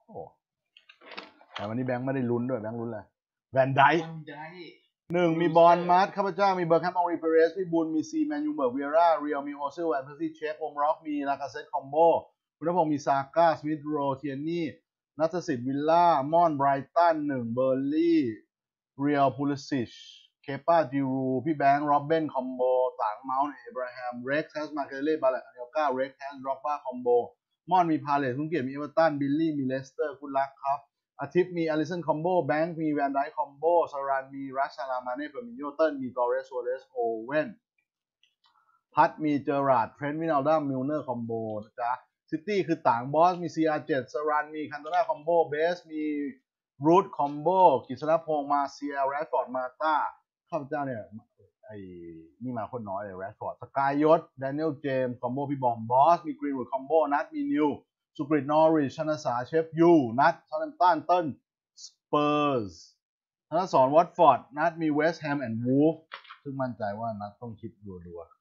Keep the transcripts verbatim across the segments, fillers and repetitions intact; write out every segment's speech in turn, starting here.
โอ้แต่วันนี้แบงค์ไม่ได้ลุ้นด้วยแบงค์ลุ้นเลยแวนไดค์หนึ่งมีบอลมัดข้าพเจ้ามีเบอร์แคมป์อองรีเปเรสพี่บุญมีซีแมนยูเบิร์กเวียร่าเรียลมีโอซิลแอนเพอร์ซี่เชฟโอมร็อกมีลากาเซตคอมโบคุณพงศ์มีซาก้าสมิธโรเทียนี่นัทสิทธิ์วิลล่ามอนไบรตันหนึ่งเบอร์ลี่เรียลพูลิซิชเคป้าจิรูพี่แบงค์โรบเบนคอมโบต่างเมาส์เอบราฮัมเร็กซ์แฮสมาเกเล่บาเลตอันเดลก้าเร็กซ์แฮสร็อกบ้าคอมโบมอนมีพาเลตคุณเกียรติมีเอเวอร์ตันบิลลี่มีเลสเตอร์คุณรักครับอาทิตย์มีอลิสันคอมโบแบงค์มีแวนไดค์คอมโบซารันมีรัชชาลามาเน่เฟอร์มิโยเติลมีตอเรสโซเลสโอเว่นพัดมีเจอราร์ดเทรนต์วินัลดัมมิลเนอร์คอมโบนะจ๊ะซิตี้คือต่างบอสมี ซี อาร์ เซเว่น ซารันมีคันโตนาคอมโบเบสมีรูทคอมโบกิษณพงษ์มาเซียแรดฟอร์ดมาต้าข้าพเจ้าเนี่ยไอ้นี่มาคนน้อยเลยแรดฟอร์ดสกายยศแดเนียลเจมส์คอมโบพี่บอมบอสมีกรีนวูดคอมโบนัทมีนิวสุกริตนอริชชนสาเชฟยูนัทซาร์แนมตันเติ้ลสเปอร์สธนสรวัตฟอร์ดนัทมีเวสต์แฮมแอนด์วูฟซึ่งมั่นใจว่านัทต้องคิดดัว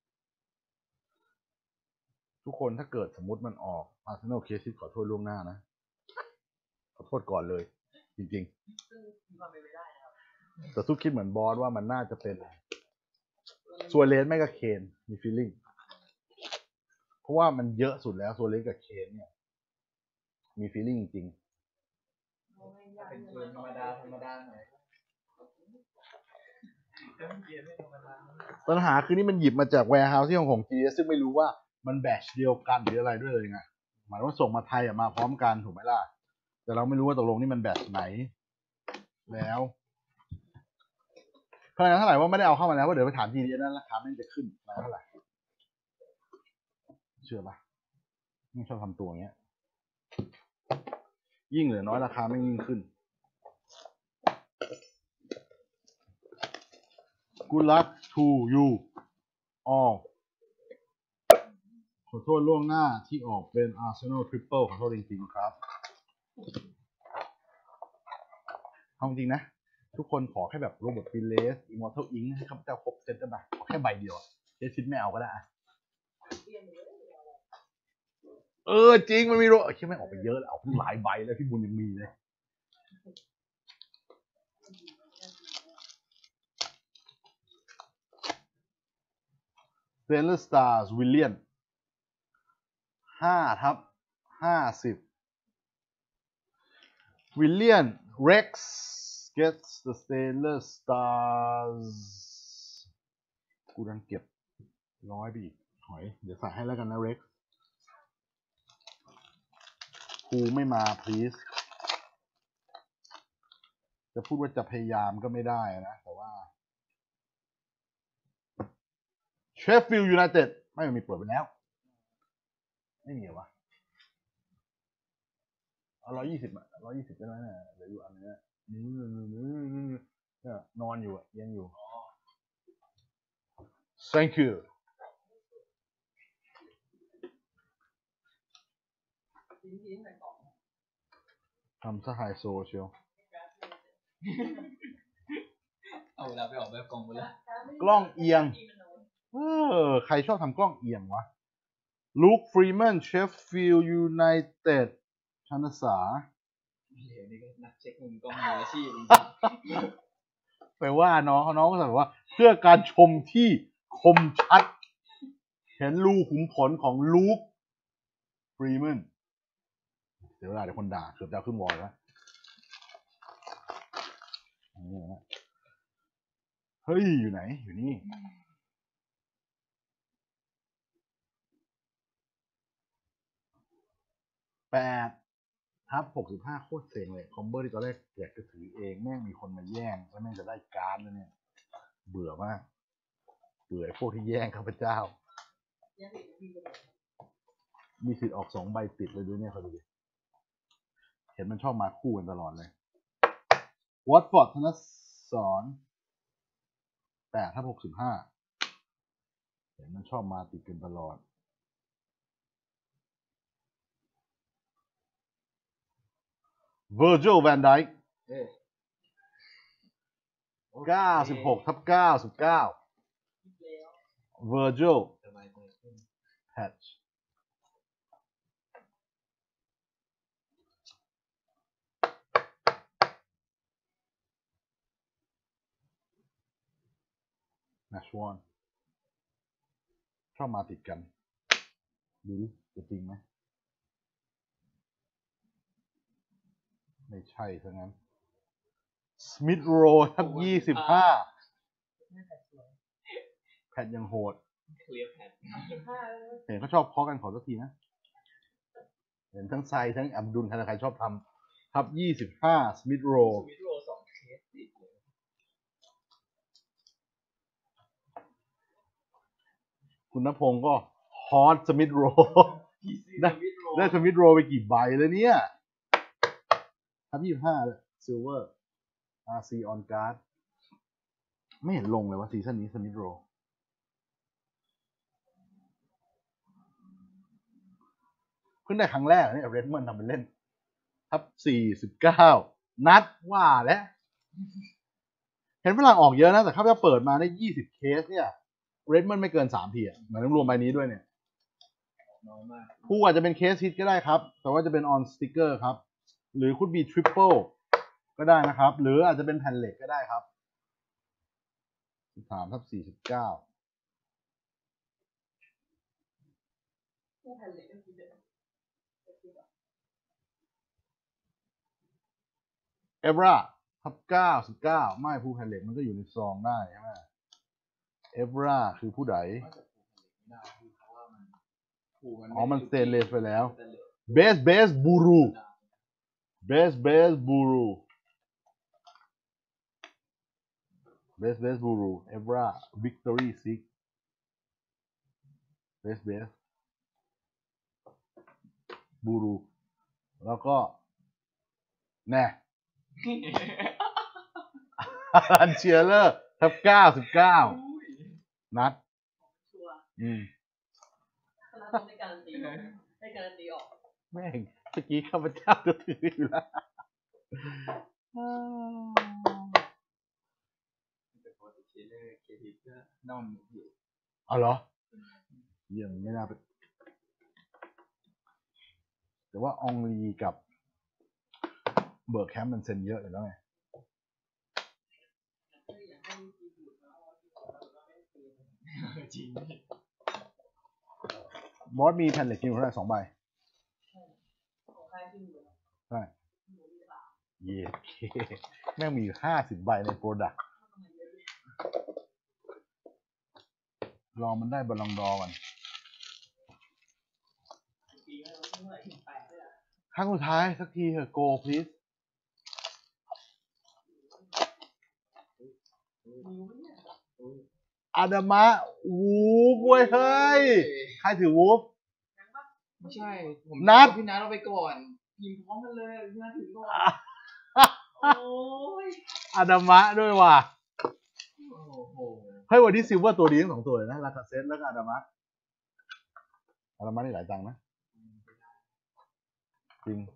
ๆทุกคนถ้าเกิดสมมติมันออกอาร์เซนอลเคสขอโทษล่วงหน้านะขอโทษก่อนเลยจริงๆแต่ทุกคิดเหมือนบอสว่ามันน่าจะเป็นซัวเรสไม่กับเคนมีฟีลลิ่งเพราะว่ามันเยอะสุดแล้วซัวเรสกับเคนเนี่ยมีฟีลลิ่งจริงเป็นเกมธรรมดาธรรมดาหน่อยปัญหาคือนี่มันหยิบมาจากแวร์เฮาส์ที่ของของจีซึ่งไม่รู้ว่ามันแบชเดียวกันหรืออะไรด้วยเลยไงหมายว่าส่งมาไทยมาพร้อมกันถูกไหมล่ะแต่เราไม่รู้ว่าตกลงนี่มันแบชไหนแล้วเพราะงั้นเท่าไหร่ว่าไม่ได้เอาเข้ามาแล้วว่าเดี๋ยวไปถามจีดีนั้นราคาไม่จะขึ้นมาเท่าไหร่เชื่อปะไม่ชอบทำตัวอย่างเงี้ยยิ่งเหลือน้อยราคาไม่ยิ่งขึ้นGood luck to you all ขอโทษล่วงหน้าที่ออกเป็น Arsenal Triple ขอโทษจริงๆครับเอาจริงนะทุกคนขอแค่แบบโรเบิร์ตฟิเลส Immortal Ink ให้ข้าพเจ้าครบเซตได้ไหมขอแค่ใบเดียวเจสิทไม่เอาก็ได้เออจริงมันมีโรเชื่อไม่ออกไปเยอะแล้วเอาหลายใบแล้วพี่บุญยังมีเลยเซนเลอร์สตาร์วิลเลียนห้าทับห้าสิบวิลเลียน Rex gets the Stellar Stars กูดันเก็บร้อยไปอีกหอยเดี๋ยวใส่ให้แล้วกันนะ Rex กูไม่มา please จะพูดว่าจะพยายามก็ไม่ได้นะแต่ว่า Sheffield United ไม่มีเปิดไปแล้วไม่มีเหรอวะเอาร้อยยี่สิบอ่ะร้อยยี่สิบได้ไหมเนี่ยเดี๋ยวอยู่อันนี้เนี่ยนอนอยู่อ่ะยังอยู่ thank you ทำซะไฮโซเชียวเอาเวลาไปออกแบบกล้องไปแล้วกล้องเอียงเออใครชอบทำกล้องเอียงวะลูคฟรีแมนเชฟฟิลด์ยูไนเต็ดชนสานี่ก็นักเช็คมุมกล้องมืออาชีพไปว่าน้องเขาน้องก็แบบว่าเพื่อการชมที่คมชัดเห็นรูขุมขนของลูคฟรีแมนเดี๋ยวเวลาเดี๋ยวคนด่าเกือบจะขึ้นวอลแล้วเฮ้ยอยู่ไหนอยู่นี่แปดทับหกสิบห้าโคตรเซ็งเลยคอมเบอร์ที่ตอนแรกอยากจะถือเองแม่งมีคนมาแย่งแล้วแม่งจะได้การ์ดแล้วเนี่ยเบื่อมากเบื่อพวกที่แย่งข้าพเจ้ามีสิทธิ์ออกสองใบติดเลยด้วยเนี่ยเขาดูดิเห็นมันชอบมาคู่กันตลอดเลยวอตฟอร์ดธนสรแปดทับหกสิบห้าเห็นมันชอบมาติดกันตลอดเวอร์จิลแวนไดค์เก้าสิบหกทับเก้าสิบเก้าเวอร์จิลแพทช์นะชวอนชอบมาติดกันดูดิจะจริงไหมไม่ใช่ทั้งนั้นสมิธโรทับยี่สิบห้าแพทยังโหดเห็นเขาชอบเคาะกันขอสักทีนะเห็นทั้งไซทั้งอับดุลใครใครชอบทำทับยี่สิบห้าสมิธโรคุณณพงศ์ก็ฮอตสมิธโรได้ได้สมิธโรไปกี่ใบแล้วเนี่ยทับยี่สิบห้าเลยซิลเวอร์ อาร์ ซี on guard ไม่เห็นลงเลยว่าซีซั่นนี้สมิธโรเพิ่งได้ครั้งแรกเนี่ยเรดมันทำเป็นเล่นทับสี่สิบเก้านัดว่าแล้วเห็นฝรั่งออกเยอะนะแต่เขาจะเปิดมาได้ยี่สิบเคสเนี่ยเรดมันไม่เกินสามทีอ่ะเหมือนรวมใบนี้ด้วยเนี่ยน้อยมากผู้อาจจะเป็นเคสฮิตก็ได้ครับแต่ว่าจะเป็น on sticker ครับหรือคุณบี triple ก็ได้นะครับหรืออาจจะเป็นแผ่นเหล็กก็ได้ครับสิบสามทับสี่สิบเก้าเอเวอร่าทับเก้าสิบเก้าไม่ผู้แผ่นเหล็กมันก็อยู่ในซองได้ใช่ไหมเอเวอร่าคือผู้ใดอ๋อมันสเตนเลสไปแล้วเบสเบสบูรูเบสเบสบูรูเบสเบสบูรูเอเวอร่าวิกตอรี่ซิกเบสเบสบูรูแล้วก็แน่อันเชียร์เลอร์ทับเก้าสิบเก้านัดอืมได้การันตีได้การันตีออกแม่งเมื่อกี้ข้าพเจ้าจะถืออยู่แล้วอ๋อเหรอเยี่ยมไม่น่าไปแต่ว่าอองลีกับเบิร์กแคมป์มันเซ็นเยอะอยู่แล้วไงจริงบอสมีแผ่นเหล็กกินเท่าไหร่สองใบใช่เย่แม่งมีอยู่ห้าสิบใบในโปรดักต์รอมันได้บอลลองดอก่อนครั้งสุดท้ายสักทีเถอะ go please อาดามะวูฟเว้ยเฮ้ยใครถือวูฟไม่ใช่ผมนัดพี่นัดเอาไปก่อนพิมพ์พร้อมกันเลยพี่นัดถือก่อนโอ้ยอาดามะด้วยว่ะเฮ้ยวันนี้ซิลเวอร์ตัวดีทั้งสองตัวเลยนะลาคาเซตแล้วก็อาดามะอาดามะนี่หลายตังค์นะจริง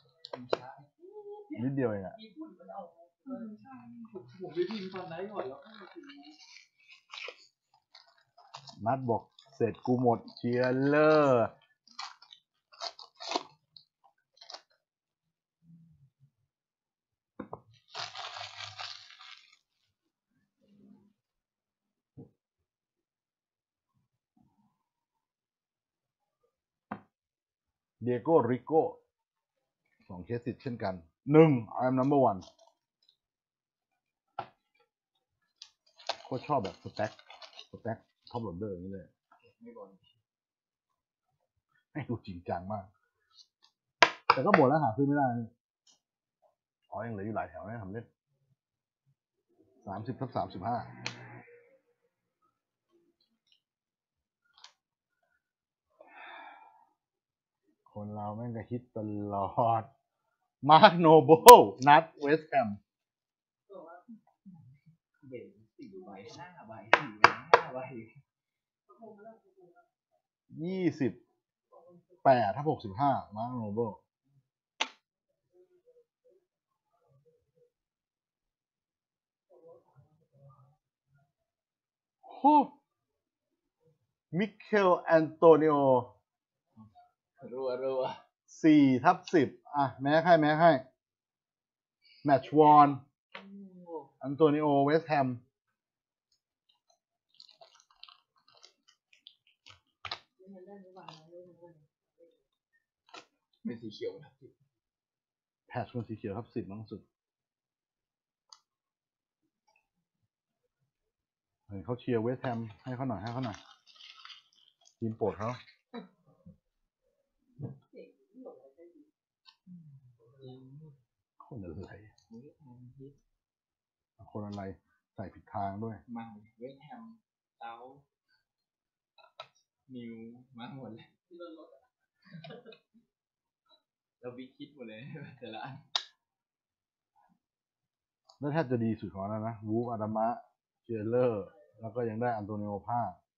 นิดเดียวเองอะผมไปพิมพ์ตอนไหนก่อนแล้วนัดบอกเสร็จกูหมดเชียร์เลอร์เดียโก้ริโก้สองเคสติดเช่นกันหนึ่ง I am number one โคตรชอบแบบสแต็กสแต็กท็อปโหลดเดอร์อย่างนี้เลยให้ดูจริงจังมากแต่ก็หมดแล้วหาซื้อไม่ได้อ๋อยังเหลืออยู่หลายแถวนะทำเล่นสามสิบทับสามสิบห้าคนเราแม่งก็ฮิตตลอดมาร์คโนเบิลนัดเวสต์แฮมเบรสี่ใบห้าใบสี่ใบห้าใบยี่สิบแปดทับหกสิบห้ามาร์คโนเบิลโหมิเคลแอนโตนิโอรัวรัวสี่ทับสิบอ่ะแม้ให้แม้ให้แมตช์วอนอันโตนิโอเวสต์แฮมเป็นสีเขียวครับแพทช์เป็นสีเขียวครับสิบมั้งสุดเห็นเขาเชียร์เวสต์แฮมให้เขาหน่อยให้เขาหน่อยทีมโปรดเขาคนอะไรคนอะไรใส่ผิดทางด้วยมาเวสต์แฮมเซาท์นิวมาหมดเลยเราวิคิดหมดเลยแต่ละอันแล้วแทบจะดีสุดของนั้นนะวูฟอาดามะเจเลอร์แล้วก็ยังได้อันโตนิโอพา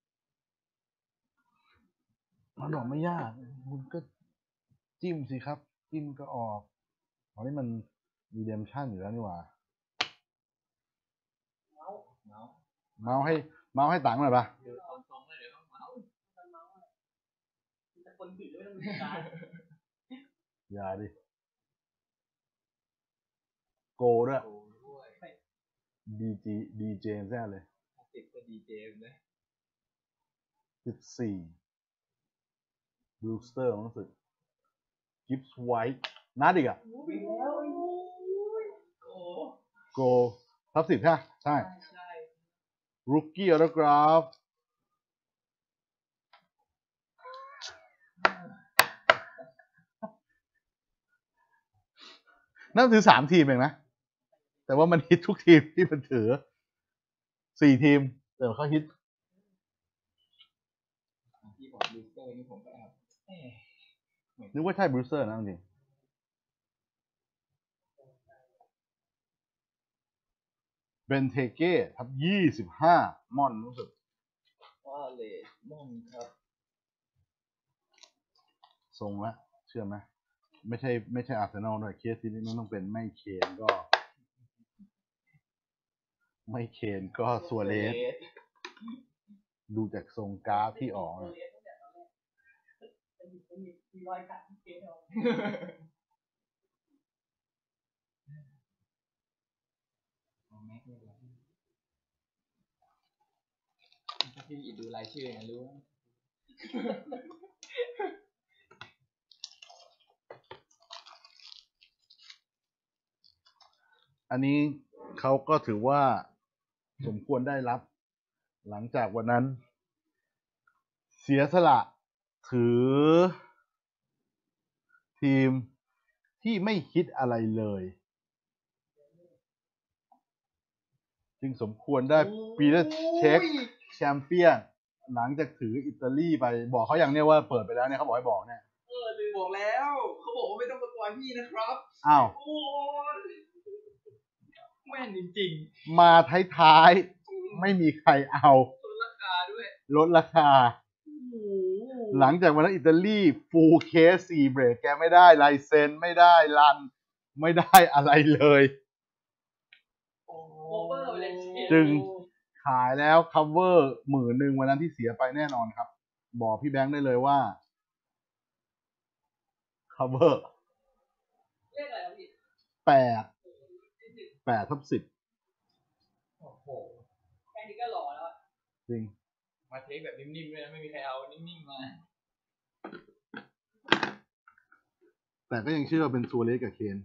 มันออกไม่ยากคุณก็จิ้มสิครับจิ้มก็ออกตอนนี้มันรีเดมชั่นอยู่แล้วนี่หว่าเมาส์เมาส์เมาส์ให้เมาส์ให้ตังค์หน่อยปะเดี๋ยวตรงๆเลยเดี๋ยวต้องเมาส์เมาส์แต่คนผิดไม่ต้องมีการอย่าดิโกด้วยดีจีดีเจแท้เลยติดก็ดีเจเลยสิบสี่บลูสเตอร์รู้สึกกิฟส์ไวท์นัดอีกอ่ะโอ้โกทับสิบใช่ใช่รูคกี้ออโตกราฟนั่นถือสามทีมเองนะแต่ว่ามันฮิตทุกทีมที่มันถือสี่ทีมแต่เขาฮิตที่บอกบรูเซอร์นี่ผมก็แอบนึกว่าใช่บรูเซอร์นะจริงเบนเทเก้ทับยี่สิบห้ามอนรู้สึกว่าเลมอนครับทรงละเชื่อไหมไม่ใช่ไม่ใช่อาร์เซนอลด้วยเคสที่นี่ต้องเป็นไม่เคนก็ไม่เคนก็ซัวเรสดูจากทรงกราฟที่ออกเลยถ้าพี่อิดดูรายชื่อนะรู้อันนี้เขาก็ถือว่าสมควรได้รับหลังจากวันนั้น เสียสละถือทีมที่ไม่คิดอะไรเลยจึงสมควรได้ปีเตอร์เช็คแชมเปี้ยนหลังจากถืออิตาลีไปบอกเขาอย่างเนี้ยว่าเปิดไปแล้วเนี่ยเขาบอกให้บอกเนี่ยเออลืมบอกแล้วเขาบอกว่าไม่ต้องสปอยพี่นะครับอ้าวโอ้ยแม่นจริงๆมาท้ายๆไม่มีใครเอาลดราคาด้วยลดราคาหลังจากวันนั้นอิตาลีฟูลเคสสี่เบรกแกไม่ได้ไลเซนไม่ได้รันไม่ได้อะไรเลยจึงขายแล้ว cover หมื่นหนึ่งวันนั้นที่เสียไปแน่นอนครับบอกพี่แบงค์ได้เลยว่า cover เลขอะไรครับพี่แปดแปดทับสิบโอ้โหแค่นี้ก็หล่อแล้วจริงมาเทคแบบนิ่มๆเลยนะไม่มีใครเอานิ่มๆมาแต่ก็ยังเชื่อเป็นซัวเรสกับเคน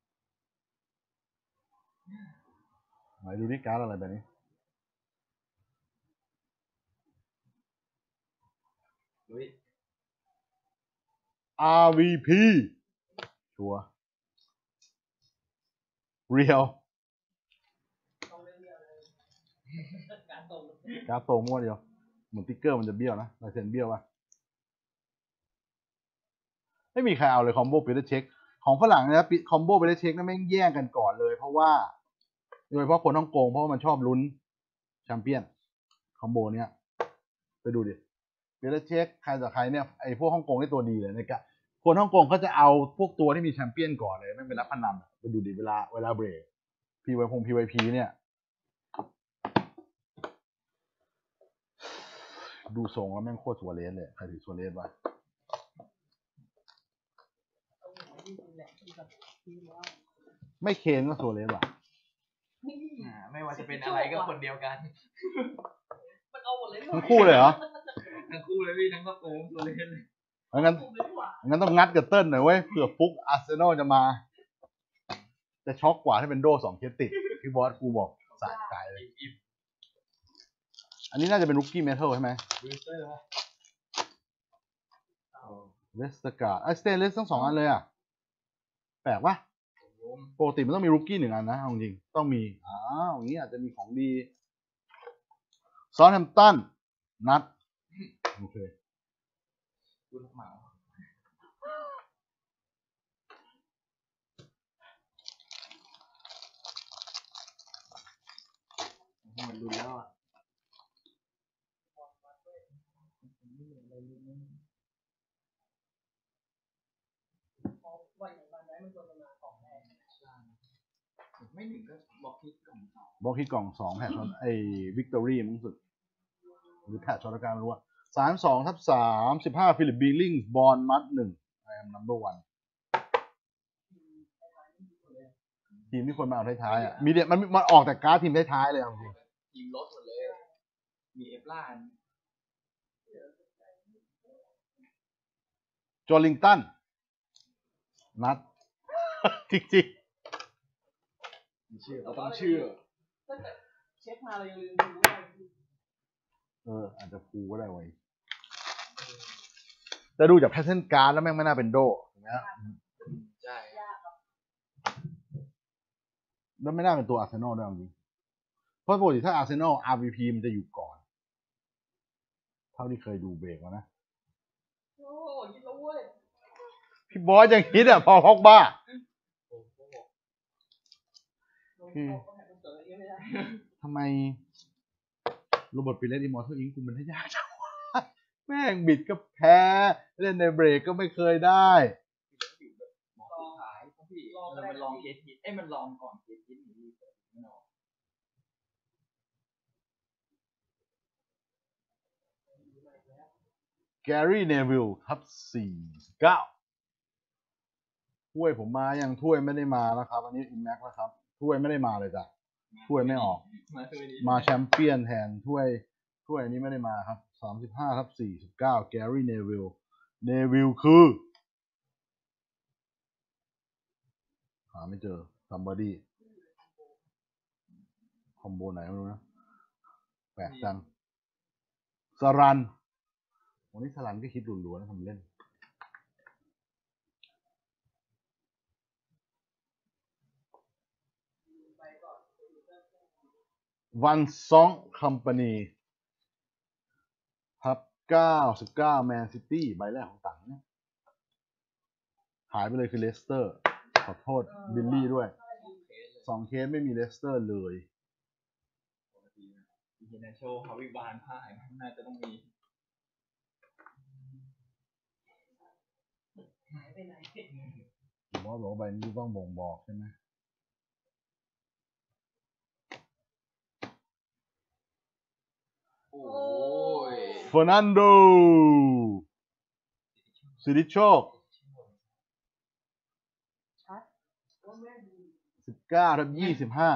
ไหนดูนี่การ์ดอะไรแบบนี้เฮ้ยอาร์ วี พี ชัวร์เรียวการ์ดโตมั่วเดียวเหมือนติ๊กเกอร์มันจะเบี้ยวนะลายเซ็นเบี้ยวป่ะไม่มีใครเอาเลยคอมโบปีเตอร์เช็คของฝรั่งนะคอมโบปีเตอร์เช็คนั่นแม่งแย่งกันก่อนเลยเพราะว่าโดยเฉพาะคนฮ่องกงเพราะว่ามันชอบลุ้นแชมเปี้ยนคอมโบเนี้ยไปดูดิปีเตอร์เช็คใครต่อใครเนี่ยไอพวกฮ่องกงนี่ตัวดีเลยนะครับคนฮ่องกงเขาจะเอาพวกตัวที่มีแชมเปี้ยนก่อนเลยไม่เป็นนักพนันไปดูดิเวลาเวลาเบรกพีวายพงพีวายพีเนี่ยดูทรงแล้วแม่งโคตรซัวเรสเลยใครถือซัวเรสวะไม่เคนก็ซัวเรสว่ะไม่ว่าจะเป็นอะไรก็คนเดียวกันมันเอาหมดเลยทั้งคู่เลยเหรอทั้งคู่เลยพี่ทั้งก็เปิมซัวเรสเลยงั้นงั้นต้องงัดกับเติ้ลหน่อยเว้ยเผื่อฟุกอาร์เซนอลจะมาจะช็อกกว่าถ้าเป็นโดสองเคสติดพี่บอสกูบอกสายใจเลยอันนี้น่าจะเป็นรุกกี้เมทัลใช่ไหมเวสต์การ์ดไอสเตนเลสทั้งสองอันเลยอ่ะแปลกปะปกติมันต้องมีรุกกี้หนึ่งอันนะเอาจริงต้องมีอ้าวอย่างนี้อาจจะมีของดีซอลแฮมป์ตันนัดโอเคมันรุนแล้วอ่ะไม่หนึ่งก็บอกคิดกล่องสองบล็อกที่กล่องสองแพทช์ไอ้วิกตอรี่มั้งสุดหรือแพทช์ช็อตการไม่รู้ว่าสามสองทับสามสิบห้าฟิลิปบิลลิงส์บอลมัดหนึ่งไอแอมนัมเบอร์วันทีมที่คนมาเอาท้ายๆอ่ะมีเดียมันมันออกแต่การ์ดทีมท้ายๆเลยเอาจริงทีมรถหมดเลย มีเอฟล่าจอร์ลิงตันนัด จริงมีชื่อเราต้องชื่อเช็คมาเลยลืมดูได้ๆเอออาจจะฟูก็ได้ไว้แต่ดูจากแพทเทิร์นการ์ดแล้วแม่งไม่น่าเป็นโดถูกไหมฮะใช่แล้วไม่น่าเป็นตัวอาร์เซนอลด้วยจริงเพราะปกติถ้าอาร์เซนอล อาร์ วี พี มันจะอยู่ก่อน เท่าที่เคยดูเบรกแล้วนะโอ้ยิงแล้วเว้ยพี่บอสยังคิดอ่ะพอฮอกบ้าทำไมโรบอทปิเลสอิมอร์ทัลอิงคุณมันได้ยากจังวะแม่งบิดก็แพ้เล่นในเบรกก็ไม่เคยได้หมอสุดท้ายพี่มันลองเคสคิดเอ้ยมันลองก่อนเคสคิดหนีไม่ออกแกรี่เนวิลทับสี่เก้าถ้วยผมมายังถ้วยไม่ได้มาแล้วครับอันนี้อิมแม็กแล้วครับถ้วยไม่ได้มาเลยจ้ะถ้วยไม่ออกมาแชมเปี้ยนแทนถ้วยถ้วยอันนี้ไม่ได้มาครับสามสิบห้าทับสี่สิบเก้าแกรี่เนวิลเนวิลคือหาไม่เจอซัมบอดี้คอมโบไหนไม่รู้นะแปลกจังสรันวันนี้สรันก็คิดรัวๆนะทำเล่นวันซองคัมปานีทับเก้าสิบเก้าแมนซิตี้ใบแรกของตังเนี่ยหายไปเลยคือเลสเตอร์ขอโทษบิลลี่ด้วยสองเคสไม่มีเลสเตอร์เลยอินเนโชว์ฮาวิบานผ้าน่าจะต้องมีหายไปไหนบอสบอกว่าใบนี้ต้องบ่งบอกใช่ไหมโอ้ยเฟอร์นันโดสิริโชคสิบเก้าทับยี่สิบห้า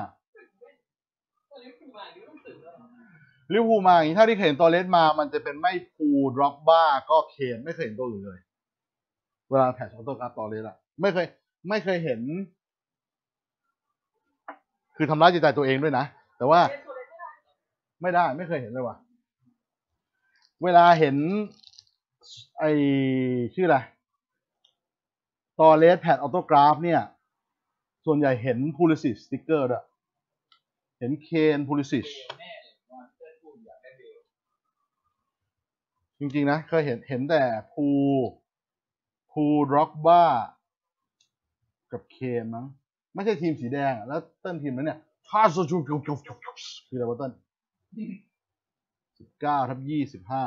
ลิเวอร์พูลมาอย่างนี้ถ้าที่เคยเห็นตัวเลสมามันจะเป็นไม่พูดร็อกบ้าก็เคนไม่เคยเห็นตัวอื่นเลยเวลาแพทช์ออโต้การ์ดตัวเลสอะไม่เคยไม่เคยเห็นคือทำร้ายจิตใจตัวเองด้วยนะแต่ว่าไม่ได้ไม่เคยเห็นเลยว่ะเวลาเห็นไอชื่ออะไรตอเลสแพดออโตกราฟเนี่ยส่วนใหญ่เห็นพูลิซิสสติ๊กเกอร์ด้วยเห็นเคนพูลิซิสจริงๆนะเคยเห็นเห็นแต่พูพูร็อกบ้ากับเคนมั้งไม่ใช่ทีมสีแดงแล้วเต้นทีมนั้นเนี่ยท่าซูจูคืออะไรวะเต้นสิบเก้าทับยี่สิบห้า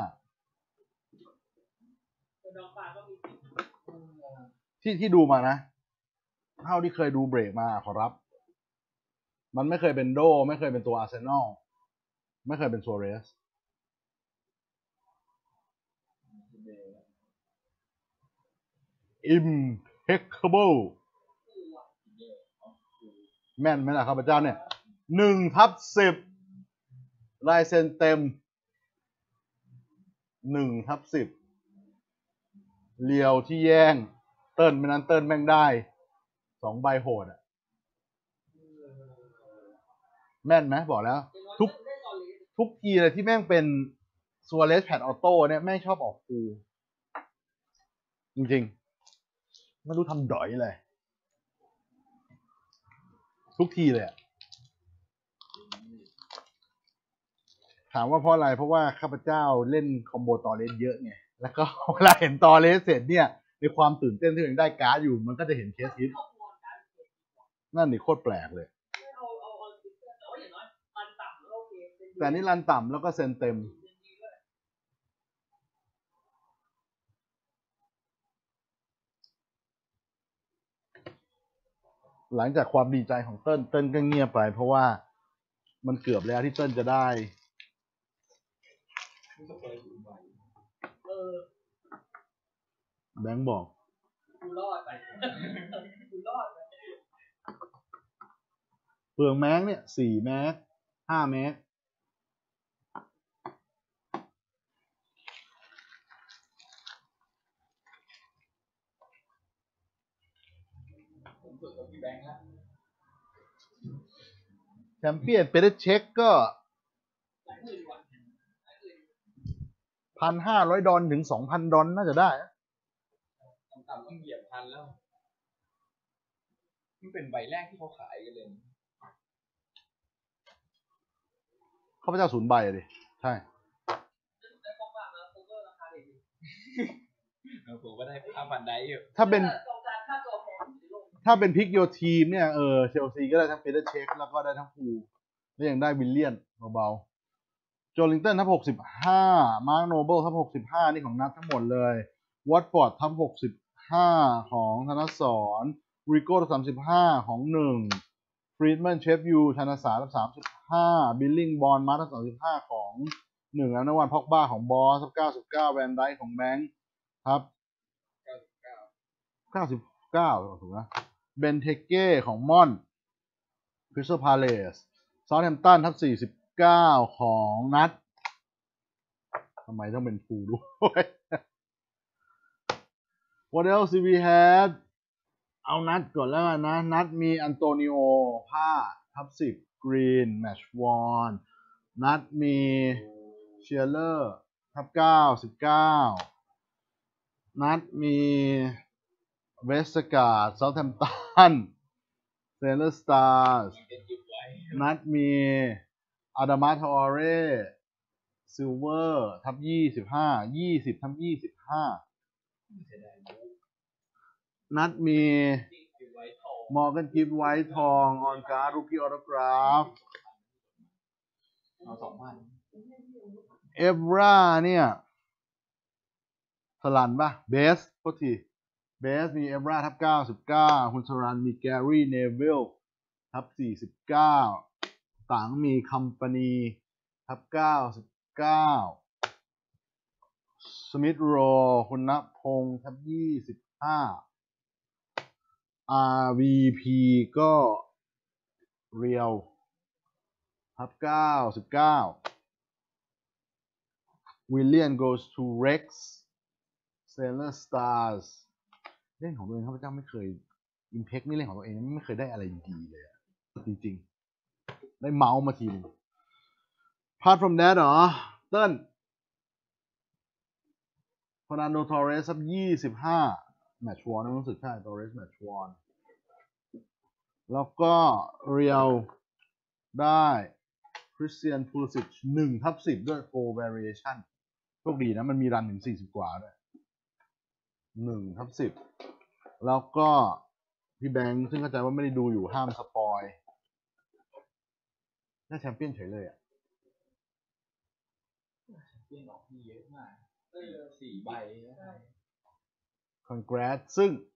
ที่ที่ดูมานะเท่าที่เคยดูเบรกมาขอรับมันไม่เคยเป็นโดไม่เคยเป็นตัวอาร์เซนอลไม่เคยเป็นซัวเรสimpeccable แม่นไหมล่ะครับอาจารย์เนี่ยหนึ่งทับสิบลายเซ็นเต็มหนึ่งทับสิบเรียวที่แย่งเติ้ลไม่นั้นเติ้ลแม่งได้สองใบโหดอ่ะแม่นไหมบอกแล้ว ทุกทุกทีเลยที่แม่งเป็นซัวเรสแพดออโต้เนี่ยแม่งชอบออกฟูจริงๆไม่รู้ทำดอยเลย ทุกทีเลยอะถามว่าเพราะอะไรเพราะว่าข้าพเจ้าเล่นคอมโบตอเลสเยอะไงแล้วก็เวลาเห็นตอเลสเสร็จเนี่ยในความตื่นเต้นที่ยังได้การ์ดอยู่มันก็จะเห็นเคสฮิตนั่นนี่โคตรแปลกเลยแต่นี่รันต่ำแล้วก็เซนเต็มหลังจากความดีใจของเติ้ลเติ้ลก็เงียบไปเพราะว่ามันเกือบแล้วที่เติ้ลจะได้แบงค์บอกกูรอดไปกูรอดไปเปลืองแม็กเนี่ยสี่แม็กห้าแม็กแชมเปี้ยนเปเตอร์เช็คก็พันห้าร้อยดอลถึงสองพันดอลน่าจะได้ต่ำๆต้องเหยียบพันแล้วนี่เป็นใบแรกที่เขาขายกันเลยข้าพเจ้าศูนย์ใบอะดิใช่ผมก็ได้ห้าพันได้อยู่ถ้าเป็นถ้าเป็นพิกโยทีมเนี่ยเออเชลซีก็ได้ทั้งเปเตอร์เช็คแล้วก็ได้ทั้งพูแล้วยังได้วิลเลียนเบาๆโจลิงตันทับหกสิบห้ามาร์คโนเบิลทับหกสิบห้านี่ของนัดทั้งหมดเลยวอตฟอร์ดทับหกสิบห้าของธนสรริโก้ทับสามสิบห้าของหนึ่งฟรีดแมนเชฟยูธนสารทับสามสิบห้าบิลลิงบอลมาร์ทับสามสิบห้าของหนึ่งแล้วนวันพ็อกบ้าของบอสทับเก้าสิบเก้าแวนไดของแบงค์ครับเก้าสิบเก้าเก้าสิบเก้าถูกไหมเบนเทเก้ของม่อนคริสตัลพาเลสซาท์แฮมป์ตันทับสี่สิบเก้าของนัดทำไมต้องเป็นฟูด้วย What else do we have เอานัดก่อนแล้วกันนะนัดมีอันโตนิโอผ้าทับสิบกรีนแมชวอนนัดมีเชียร์เลอร์ทับเก้าสิบเก้านัดมีเวสต์การ์ดเซาท์แฮมป์ตันเซเลอร์สตาร์นัดมีอาดามาทอเรซิลเวอร์ทับยี่สิบห้ายี่สิบทับยี่สิบห้านัดมีมอร์แกนกิฟต์ไวท์ทองออนการ์ดรูกี้ออโตกราฟเอาสองพันเอฟราเนี่ยสลันป่ะเบสโทษทีเบสมีเอฟราทับเก้าสิบเก้าคุณสรันมีแกรี่เนวิลทับสี่สิบเก้าต่างมีคัมปานีทับเก้าสิบเก้าสมิธโรคุณณพงศ์ทับยี่สิบห้า อาร์ วี พี ก็เรียวทับเก้าสิบเก้า William goes to Rex Sailor Stars เล่นของตัวเองข้าพเจ้าไม่เคย Impact นี่เล่นของตัวเองไม่เคยได้อะไรดีเลยจริงๆได้เมาส์มาทีนึง Apart from that เหรอเติ้ลฟอร์นันโด ทอร์เรสสักยี่สิบห้าแมตช์วอนรู้สึกใช่ ทอร์เรสแมตช์วอนแล้วก็เรียวได้คริสเตียนพูลิซิชหนึ่งทับสิบด้วย four variation โชคดีนะมันมีรันถึงสี่สิบกว่าด้วยหนึ่งทับสิบแล้วก็พี่แบงค์ซึ่งเข้าใจว่าไม่ได้ดูอยู่ห้ามสปอยได้แชมเปี้ยนเฉยเลยอ่ะแชมเปี้ยนออกที่เยอะมากสี่ใบ Congrats ซึ่ง